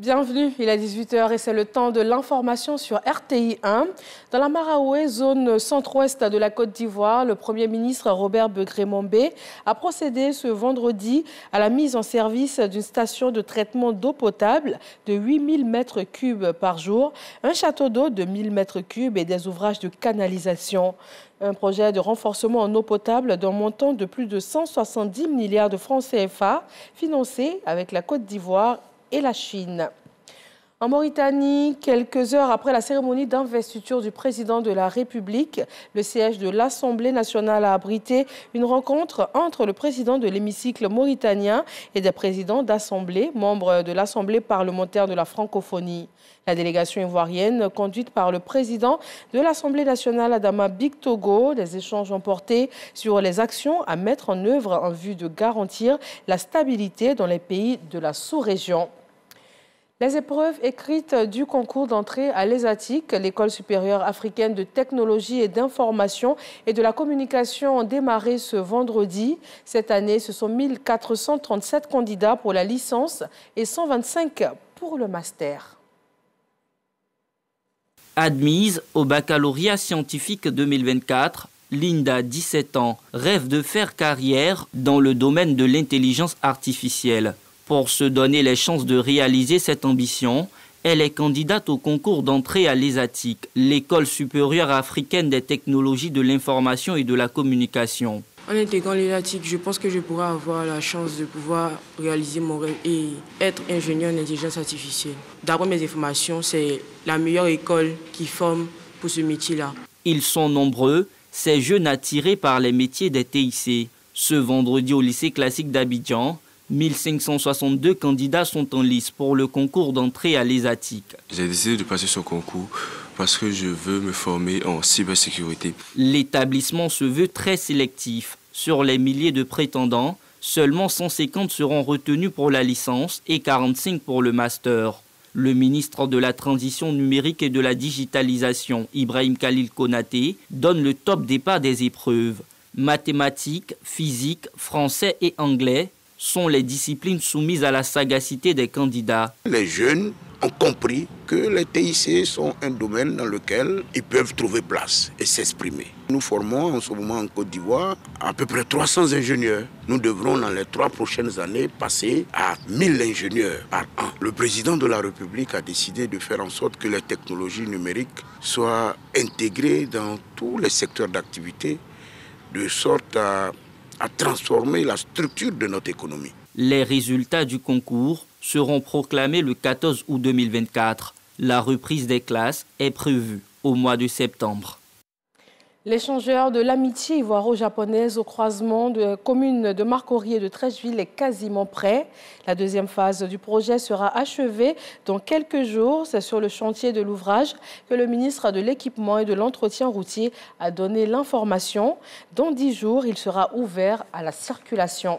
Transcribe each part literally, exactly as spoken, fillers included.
Bienvenue, il est dix-huit heures et c'est le temps de l'information sur R T I un. Dans la Maraoué, zone centre-ouest de la Côte d'Ivoire, le Premier ministre Robert Begré-Mombé a procédé ce vendredi à la mise en service d'une station de traitement d'eau potable de huit mille mètres cubes par jour, un château d'eau de mille mètres cubes et des ouvrages de canalisation. Un projet de renforcement en eau potable d'un montant de plus de cent soixante-dix milliards de francs C F A, financé avec la Côte d'Ivoire et la Chine. En Mauritanie, quelques heures après la cérémonie d'investiture du président de la République, le siège de l'Assemblée nationale a abrité une rencontre entre le président de l'hémicycle mauritanien et des présidents d'assemblée, membres de l'Assemblée parlementaire de la francophonie. La délégation ivoirienne, conduite par le président de l'Assemblée nationale, Adama Bictogo, les échanges ont porté sur les actions à mettre en œuvre en vue de garantir la stabilité dans les pays de la sous-région. Les épreuves écrites du concours d'entrée à l'E S A T I C, l'École supérieure africaine de technologie et d'information et de la communication, ont démarré ce vendredi. Cette année, ce sont mille quatre cent trente-sept candidats pour la licence et cent vingt-cinq pour le master. Admise au baccalauréat scientifique deux mille vingt-quatre, Linda, dix-sept ans, rêve de faire carrière dans le domaine de l'intelligence artificielle. Pour se donner les chances de réaliser cette ambition, elle est candidate au concours d'entrée à l'E S A T I C, l'École supérieure africaine des technologies de l'information et de la communication. En intégrant l'E S A T I C, je pense que je pourrai avoir la chance de pouvoir réaliser mon rêve et être ingénieur en intelligence artificielle. D'après mes informations, c'est la meilleure école qui forme pour ce métier-là. Ils sont nombreux, ces jeunes attirés par les métiers des T I C. Ce vendredi au lycée classique d'Abidjan, mille cinq cent soixante-deux candidats sont en lice pour le concours d'entrée à l'E S A T I C. J'ai décidé de passer ce concours parce que je veux me former en cybersécurité. L'établissement se veut très sélectif. Sur les milliers de prétendants, seulement cent cinquante seront retenus pour la licence et quarante-cinq pour le master. Le ministre de la Transition numérique et de la digitalisation, Ibrahim Khalil Konaté, donne le top départ des épreuves. Mathématiques, physique, français et anglais sont les disciplines soumises à la sagacité des candidats. Les jeunes ont compris que les T I C sont un domaine dans lequel ils peuvent trouver place et s'exprimer. Nous formons en ce moment en Côte d'Ivoire à peu près trois cents ingénieurs. Nous devrons dans les trois prochaines années passer à mille ingénieurs par an. Le président de la République a décidé de faire en sorte que les technologies numériques soient intégrées dans tous les secteurs d'activité, de sorte à à transformer la structure de notre économie. Les résultats du concours seront proclamés le quatorze août deux mille vingt-quatre. La reprise des classes est prévue au mois de septembre. L'échangeur de l'amitié ivoiro-japonaise au croisement de la commune de Marcory et de Treichville est quasiment prêt. La deuxième phase du projet sera achevée dans quelques jours. C'est sur le chantier de l'ouvrage que le ministre de l'Équipement et de l'Entretien routier a donné l'information. Dans dix jours, il sera ouvert à la circulation.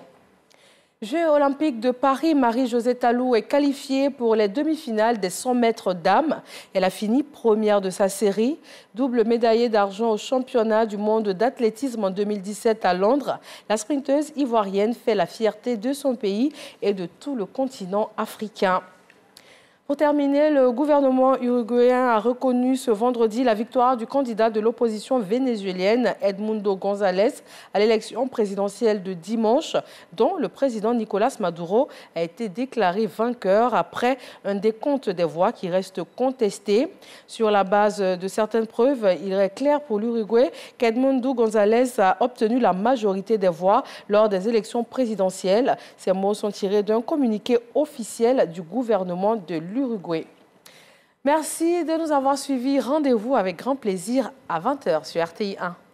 Jeux olympiques de Paris, Marie-Josée Talou est qualifiée pour les demi-finales des cent mètres dames. Elle a fini première de sa série. Double médaillée d'argent au championnat du monde d'athlétisme en deux mille dix-sept à Londres, la sprinteuse ivoirienne fait la fierté de son pays et de tout le continent africain. Pour terminer, le gouvernement uruguayen a reconnu ce vendredi la victoire du candidat de l'opposition vénézuélienne, Edmundo González, à l'élection présidentielle de dimanche, dont le président Nicolás Maduro a été déclaré vainqueur après un décompte des voix qui reste contesté. Sur la base de certaines preuves, il est clair pour l'Uruguay qu'Edmundo González a obtenu la majorité des voix lors des élections présidentielles. Ces mots sont tirés d'un communiqué officiel du gouvernement de l'Uruguay. L'Uruguay. Merci de nous avoir suivis. Rendez-vous avec grand plaisir à vingt heures sur R T I un.